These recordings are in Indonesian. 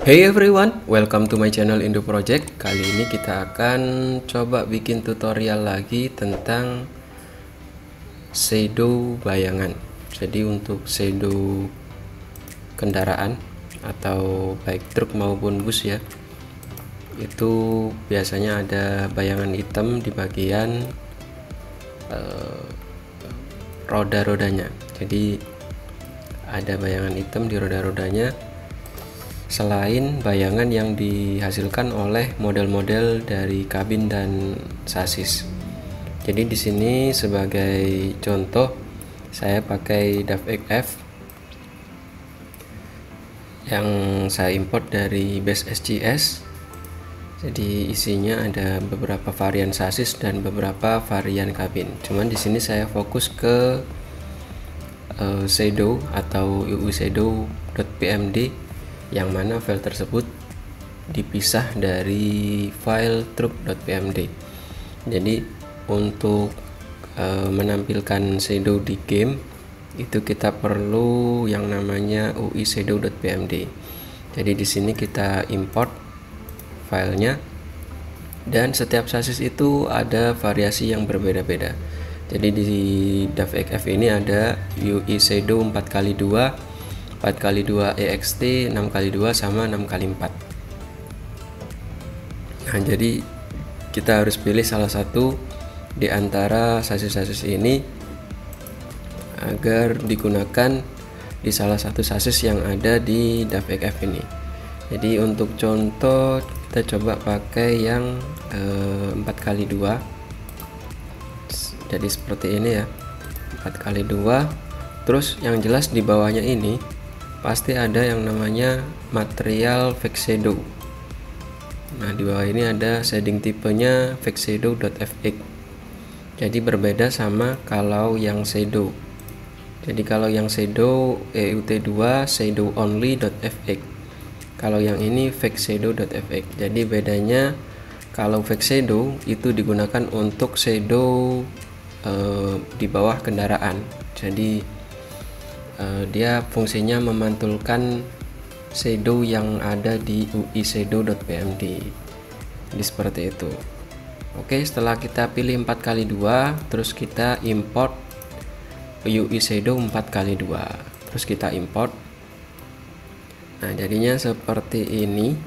Hey everyone, welcome to my channel Indo Project. Kali ini kita akan coba bikin tutorial lagi tentang shadow bayangan. Jadi untuk shadow kendaraan atau baik truk maupun bus ya, itu biasanya ada bayangan hitam di bagian roda-rodanya. Jadi ada bayangan hitam di roda-rodanya selain bayangan yang dihasilkan oleh model-model dari kabin dan sasis. Jadi di sini sebagai contoh saya pakai DAVXF yang saya import dari base SGS. Jadi isinya ada beberapa varian sasis dan beberapa varian kabin. Cuman di sini saya fokus ke shadow atau UI shadow.pmd yang mana file tersebut dipisah dari file truk.pmd. Jadi untuk menampilkan shadow di game itu kita perlu yang namanya UI shadow.pmd. Jadi di sini kita import filenya, dan setiap sasis itu ada variasi yang berbeda-beda. Jadi di DAVXF ini ada UI shadow 4x2, 4x2 EXT, 6x2 sama 6x4. Nah, jadi kita harus pilih salah satu di antara sasis-sasis ini agar digunakan di salah satu sasis yang ada di DAVXF ini. Jadi untuk contoh kita coba pakai yang 4x2. Jadi seperti ini ya, 4x2. Terus yang jelas di bawahnya ini pasti ada yang namanya material fake shadow. Nah, di bawah ini ada shading tipenya fake shadow.fx. Jadi berbeda sama kalau yang shadow. Jadi kalau yang shadow EUT2 shadow only.fx. Kalau yang ini fake shadow.fx. Jadi bedanya kalau fake shadow itu digunakan untuk shadow di bawah kendaraan. Jadi dia fungsinya memantulkan shadow yang ada di UI shadow.pmd. Jadi seperti itu. Oke, setelah kita pilih 4x2, terus kita import UI shadow 4x2, terus kita import. Nah, jadinya seperti ini.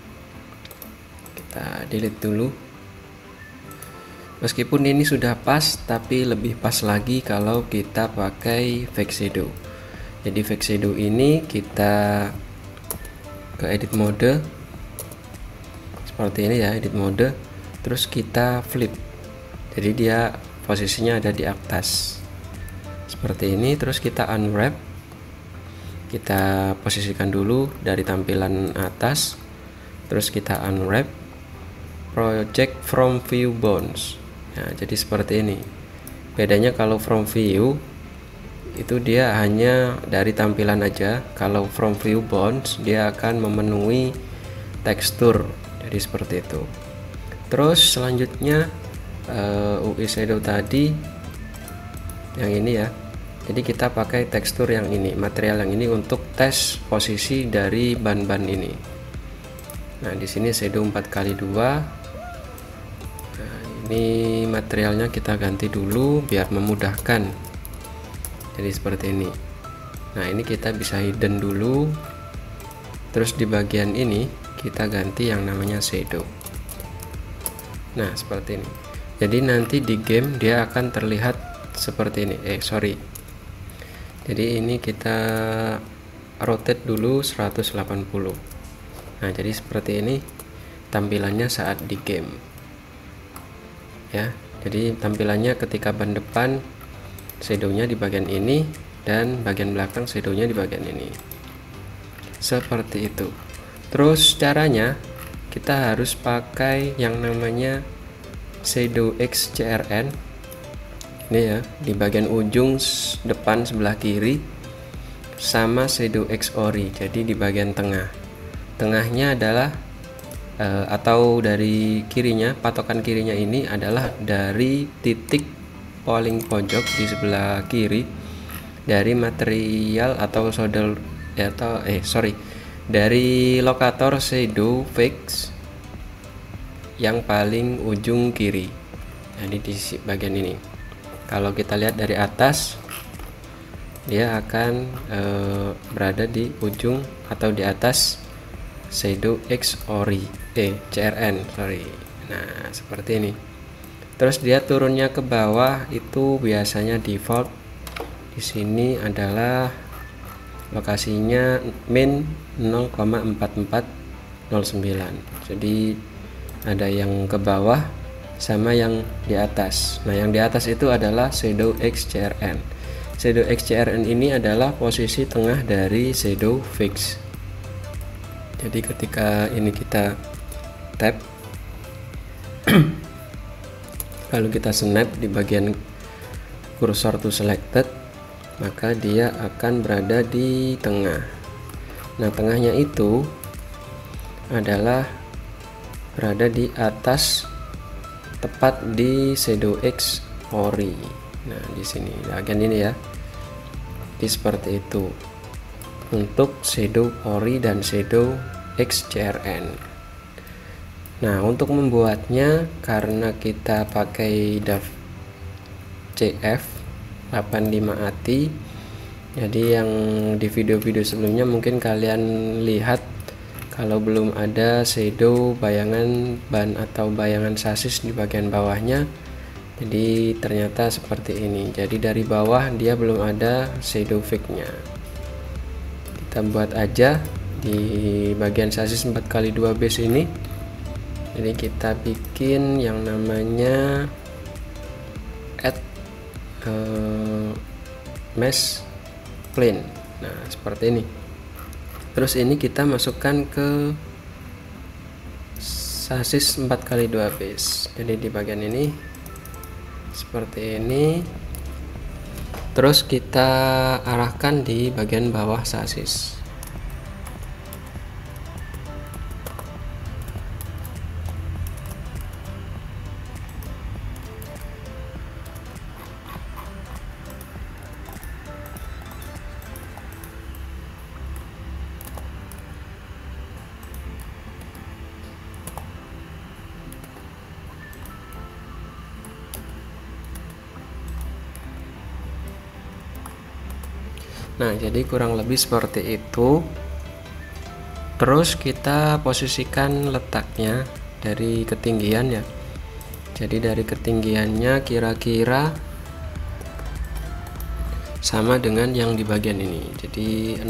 Kita delete dulu. Meskipun ini sudah pas, tapi lebih pas lagi kalau kita pakai fake shadow. Jadi fake shadow ini kita ke edit mode seperti ini ya, edit mode, terus kita flip. Jadi dia posisinya ada di atas seperti ini, terus kita unwrap. Kita posisikan dulu dari tampilan atas, terus kita unwrap, project from view bounds. Nah, jadi seperti ini. Bedanya kalau from view itu dia hanya dari tampilan aja. Kalau from view bounds dia akan memenuhi tekstur. Jadi seperti itu. Terus selanjutnya UI shadow tadi yang ini ya. Jadi kita pakai tekstur yang ini, material yang ini untuk tes posisi dari ban-ban ini. Nah, di sini shadow 4x2. Nah, ini materialnya kita ganti dulu biar memudahkan. Jadi seperti ini. Nah, ini kita bisa hidden dulu. Terus di bagian ini kita ganti yang namanya shadow. Nah, seperti ini. Jadi nanti di game dia akan terlihat seperti ini. Jadi ini kita rotate dulu 180. Nah, jadi seperti ini tampilannya saat di game. Ya. Jadi tampilannya ketika ban depan shadownya di bagian ini, dan bagian belakang shadownya di bagian ini, seperti itu. Terus caranya kita harus pakai yang namanya shadow XCRN ini ya, di bagian ujung depan sebelah kiri, sama shadow XORI, jadi di bagian tengahnya adalah atau dari kirinya, patokan kirinya ini adalah dari titik paling pojok di sebelah kiri dari material atau solder atau dari lokator shadow fix yang paling ujung kiri. Nah, di bagian ini kalau kita lihat dari atas, dia akan berada di ujung atau di atas shadow X ori CRN sorry. Nah, seperti ini. Terus dia turunnya ke bawah itu biasanya default di sini adalah lokasinya min 0,4409. Jadi ada yang ke bawah sama yang di atas. Nah, yang di atas itu adalah shadow XCRN. Shadow XCRN ini adalah posisi tengah dari shadow fix. Jadi ketika ini kita tap lalu kita snap di bagian cursor to selected, maka dia akan berada di tengah. Nah, tengahnya itu adalah berada di atas, tepat di shadow X ori. Nah, di sini bagian ini ya. Jadi seperti itu untuk shadow ori dan shadow XCRN. Nah, untuk membuatnya karena kita pakai DAV CF 85 ATI, jadi yang di video-video sebelumnya mungkin kalian lihat kalau belum ada shadow bayangan ban atau bayangan sasis di bagian bawahnya, jadi ternyata seperti ini. Jadi dari bawah dia belum ada shadow fix-nya. Kita buat aja di bagian sasis 4x2 base ini. Jadi kita bikin yang namanya add mesh plane. Nah, seperti ini. Terus ini kita masukkan ke sasis 4x2 base. Jadi di bagian ini seperti ini. Terus kita arahkan di bagian bawah sasis. Nah, jadi kurang lebih seperti itu. Terus kita posisikan letaknya dari ketinggian ya. Jadi dari ketinggiannya kira-kira sama dengan yang di bagian ini. Jadi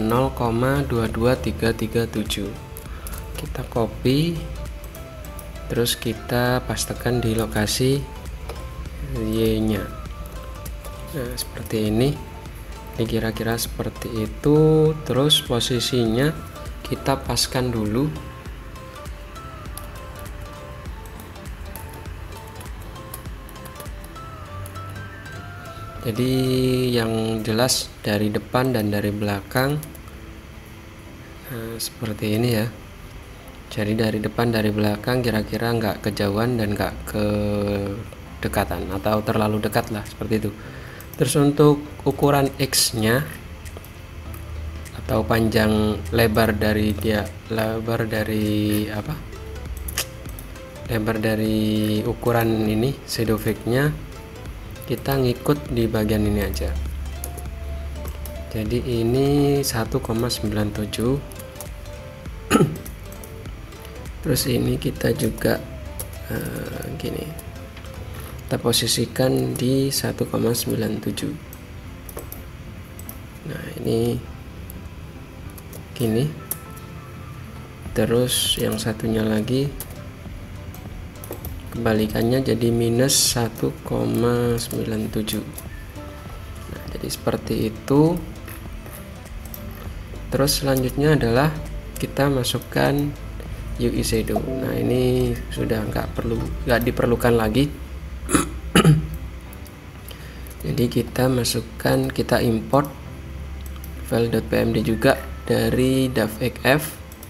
0,22337. Kita copy, terus kita pastekan di lokasi Y-nya. Nah, seperti ini. Kira-kira seperti itu. Terus posisinya kita paskan dulu. Jadi yang jelas dari depan dan dari belakang. Nah, seperti ini ya. Jadi dari depan dari belakang kira-kira nggak kejauhan dan nggak kedekatan atau terlalu dekat lah, seperti itu. Terus untuk ukuran X nya atau panjang lebar dari lebar dari ukuran ini shadow fix nya kita ngikut di bagian ini aja. Jadi ini 1,97. Terus ini kita juga gini, kita posisikan di 1,97. Nah, ini gini. Terus yang satunya lagi kebalikannya jadi minus 1,97. Nah, jadi seperti itu. Terus selanjutnya adalah kita masukkan UI shadow. Nah, ini sudah nggak diperlukan lagi. Jadi kita import file.pmd juga dari DAVXF.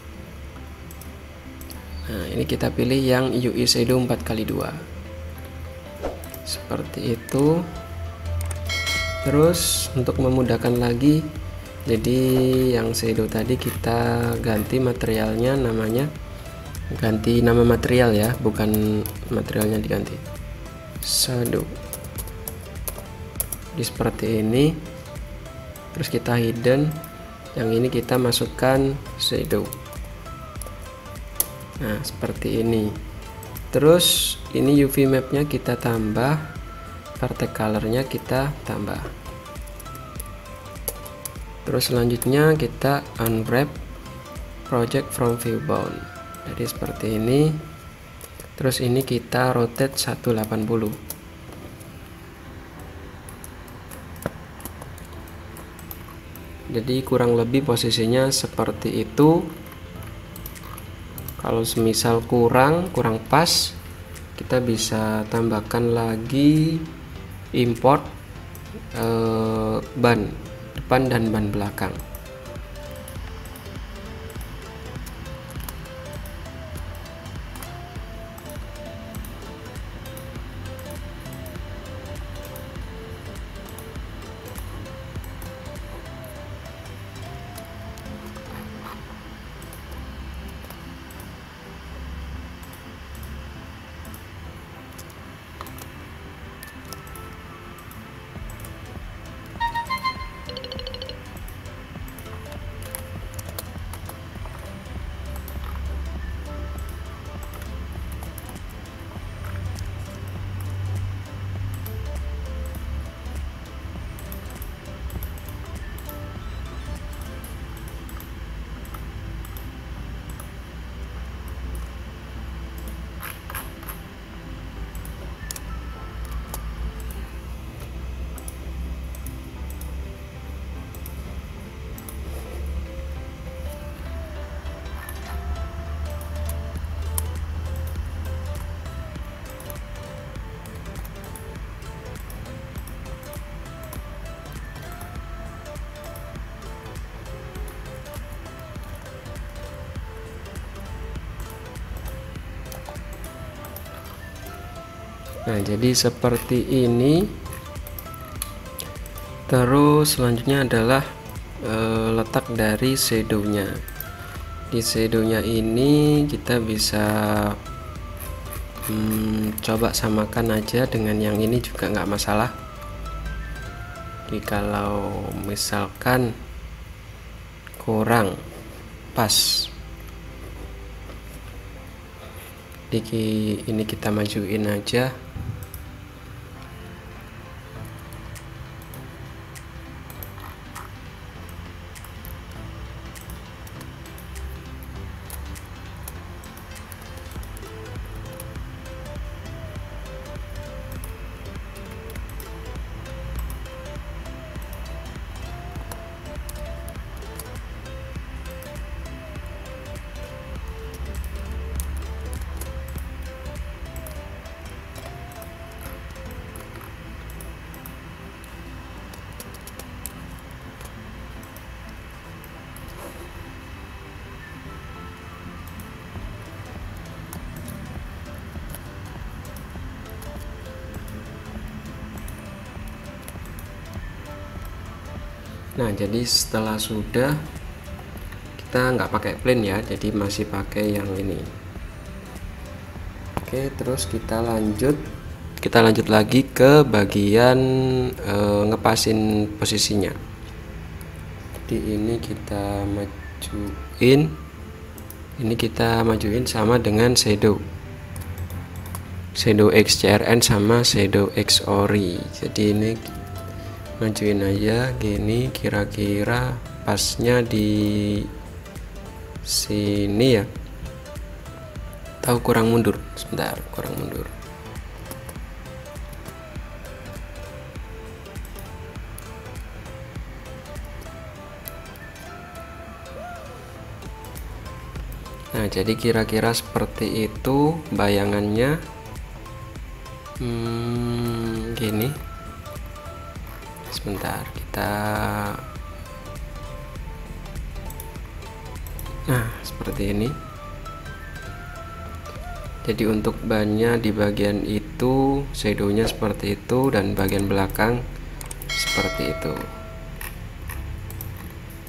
Nah, ini kita pilih yang UI shadow 4x2 seperti itu. Terus untuk memudahkan lagi, Jadi yang shadow tadi kita ganti materialnya, namanya ganti nama material ya, bukan materialnya diganti. Shadow. Jadi seperti ini. Terus kita hidden, yang ini kita masukkan shadow. Nah seperti ini. Terus ini UV mapnya kita tambah, vertex colornya kita tambah. Terus selanjutnya kita unwrap project from viewbound. Jadi seperti ini. Terus ini kita rotate 180. Jadi kurang lebih posisinya seperti itu. Kalau semisal kurang pas, kita bisa tambahkan lagi import ban depan dan ban belakang. Nah jadi seperti ini. Terus selanjutnya adalah letak dari shadownya. Di shadownya ini kita bisa coba samakan aja dengan yang ini juga nggak masalah. Jadi kalau misalkan kurang pas, ini kita majuin aja. Nah jadi setelah sudah, kita nggak pakai plane ya, jadi masih pakai yang ini. Oke, terus kita lanjut lagi ke bagian ngepasin posisinya. Jadi ini kita majuin sama dengan shadow XCRN sama shadow XORI. Jadi ini majuin aja gini, kira-kira pasnya di sini ya, tahu kurang mundur, sebentar, kurang mundur. Nah jadi kira-kira seperti itu bayangannya. Gini, sebentar kita, nah seperti ini. Jadi untuk bannya di bagian itu, shadownya seperti itu, dan bagian belakang seperti itu.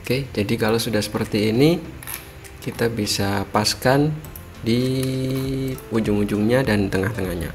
Oke, jadi kalau sudah seperti ini kita bisa paskan di ujung-ujungnya dan tengah-tengahnya.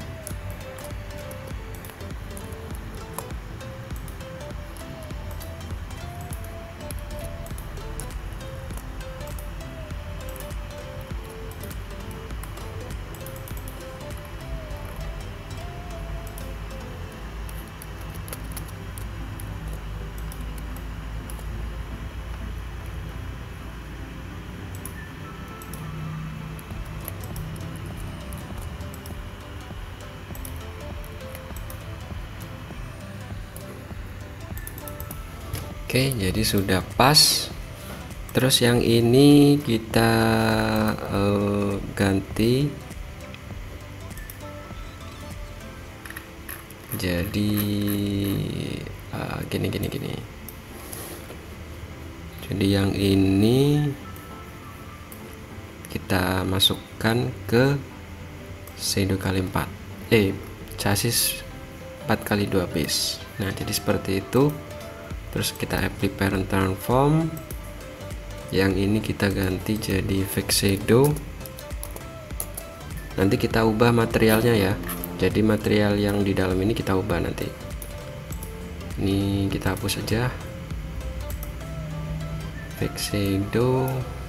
Oke, jadi sudah pas. Terus yang ini kita ganti jadi gini. Jadi yang ini kita masukkan ke shadow kali 4, chassis 4x2 base. Nah, jadi seperti itu. Terus kita apply parent transform, yang ini kita ganti jadi fake shadow. Nanti kita ubah materialnya ya, jadi material yang di dalam ini kita ubah nanti. Ini kita hapus aja fake shadow.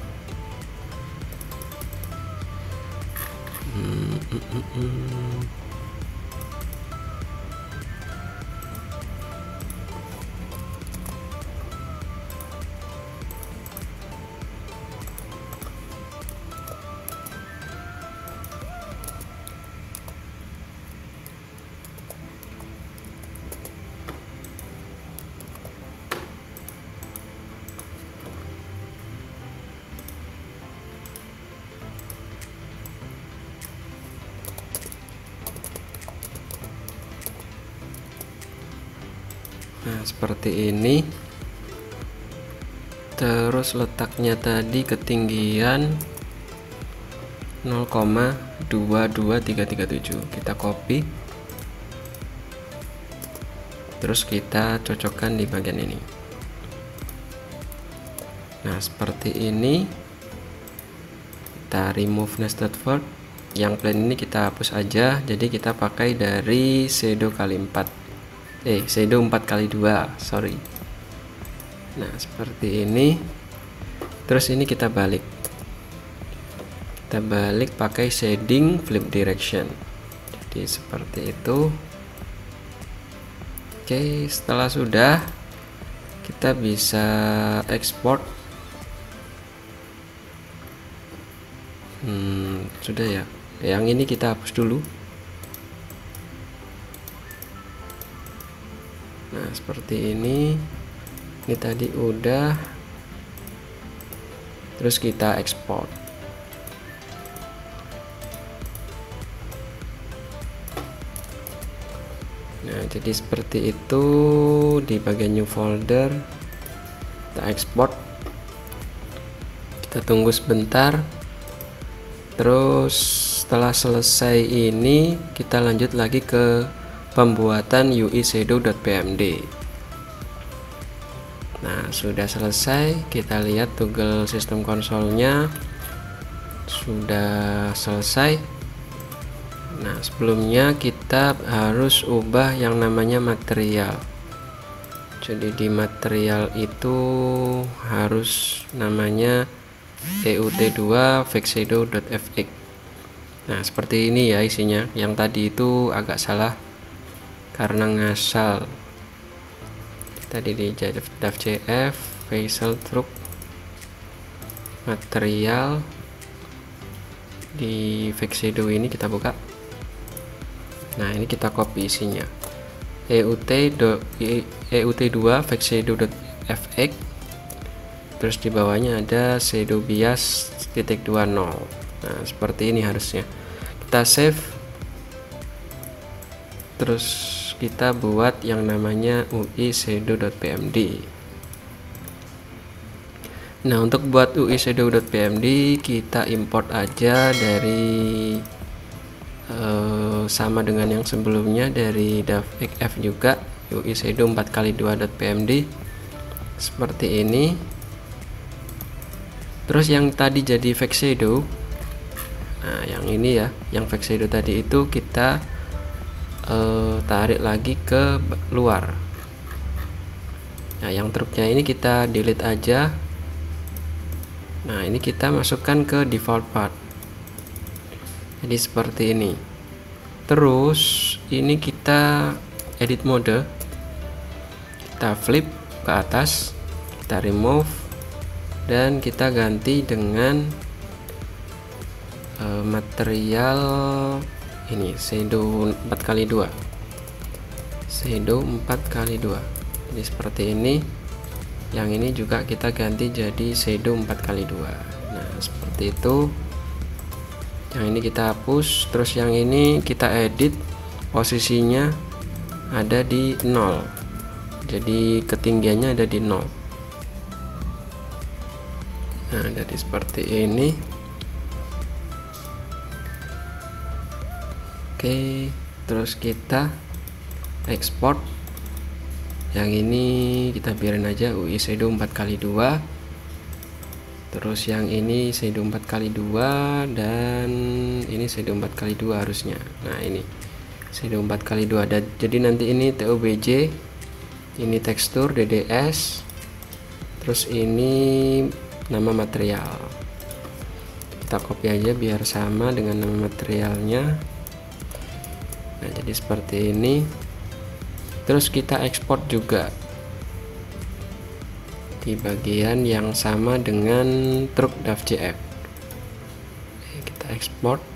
Nah, seperti ini. Terus letaknya tadi ketinggian 0,22337. Kita copy. Terus kita cocokkan di bagian ini. Nah, seperti ini. Kita remove nested word. Yang plain ini kita hapus aja. Jadi kita pakai dari shadow kali 4. Shadow 4x2, sorry. Nah, seperti ini. Terus ini kita balik pakai shading flip direction. Jadi seperti itu. Oke, setelah sudah, kita bisa export. Sudah ya. Yang ini kita hapus dulu. Nah, seperti ini. Ini tadi udah. Terus kita ekspor. Nah, jadi seperti itu. Di bagian new folder kita ekspor. Kita tunggu sebentar. Terus setelah selesai ini, kita lanjut lagi ke pembuatan UI shadow.pmd. Nah, sudah selesai. Kita lihat toggle sistem konsolnya sudah selesai. Nah, sebelumnya kita harus ubah yang namanya material. Jadi di material itu harus namanya EUT2 fake-shadow.fx. Nah, seperti ini ya isinya. Yang tadi itu agak salah karena ngasal. Tadi di DAF.cf facial truck material, di fake shadow ini kita buka. Nah, ini kita copy isinya. EUT2 fake shadow.fx. Terus di bawahnya ada shadow bias .20. Nah, seperti ini harusnya. Kita save. Terus kita buat yang namanya UI shadow.pmd. Nah, untuk buat UI shadow.pmd kita import aja dari sama dengan yang sebelumnya, dari DAF.xf juga UI shadow 4x2.pmd seperti ini. Terus yang tadi jadi fake shadow, nah yang ini ya, yang fake shadow tadi itu kita tarik lagi ke luar. Nah yang truknya ini kita delete aja. Nah ini kita masukkan ke default path, jadi seperti ini. Terus ini kita edit mode, kita flip ke atas, kita remove, dan kita ganti dengan material ini shadow 4x2, shadow 4x2. Jadi seperti ini. Yang ini juga kita ganti jadi shadow 4x2. Nah seperti itu. Yang ini kita hapus. Terus yang ini kita edit, posisinya ada di 0, jadi ketinggiannya ada di 0. Nah jadi seperti ini. Oke, terus kita export. Yang ini kita biarin aja UI shadow 4x2. Terus yang ini shadow 4x2, dan ini shadow 4x2 harusnya. Nah ini shadow 4x2. Jadi nanti ini TOBJ, ini tekstur DDS, terus ini nama material. Kita copy aja biar sama dengan nama materialnya. Nah jadi seperti ini. Terus kita ekspor juga di bagian yang sama dengan truk.jf. Kita ekspor.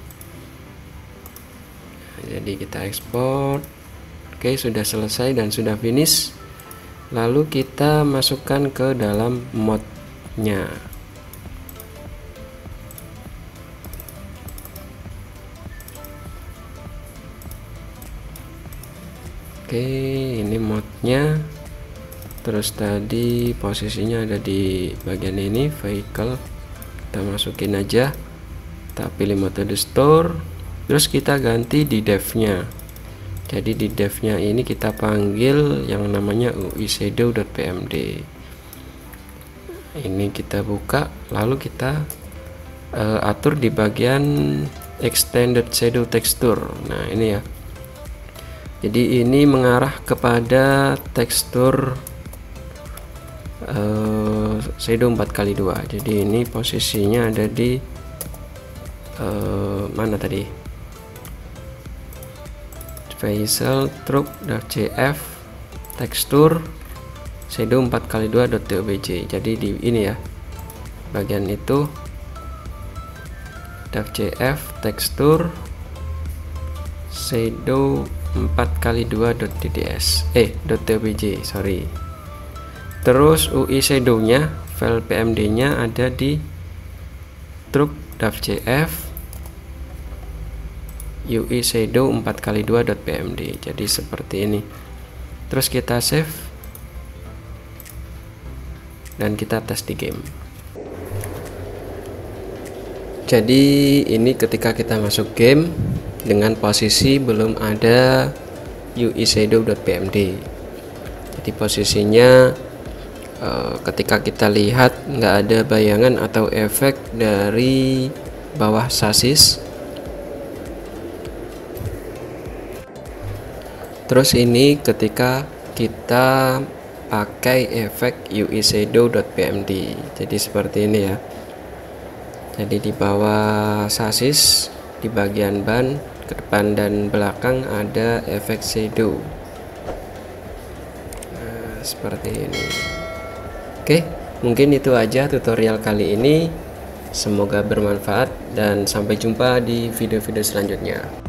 Nah, jadi kita ekspor. Oke, sudah selesai dan sudah finish. Lalu kita masukkan ke dalam modnya. Oke, ini modnya. Terus tadi posisinya ada di bagian ini, vehicle. Kita masukin aja. Kita pilih metode store. Terus kita ganti di dev-nya. Jadi di dev-nya ini kita panggil yang namanya uishadow.pmd. Ini kita buka, lalu kita atur di bagian extended shadow texture. Nah ini ya. Jadi ini mengarah kepada tekstur shadow 4x2. Jadi ini posisinya ada di mana tadi? Facial truk.jf tekstur shadow 4x2.tobj. Jadi di ini ya, bagian itu .jf tekstur shadow 4x2.dds .tobj, sorry. Terus UI shadow nya, file pmd nya ada di truk.jf UI shadow 4x2.pmd. jadi seperti ini. Terus kita save dan kita tes di game. Jadi ini ketika kita masuk game dengan posisi belum ada UI shadow.pmd. Jadi posisinya ketika kita lihat nggak ada bayangan atau efek dari bawah sasis. Terus ini ketika kita pakai efek UI shadow.pmd. Jadi seperti ini ya. Jadi di bawah sasis, di bagian ban ke depan dan belakang ada efek shadow. Nah, seperti ini. Oke, mungkin itu aja tutorial kali ini. Semoga bermanfaat dan sampai jumpa di video-video selanjutnya.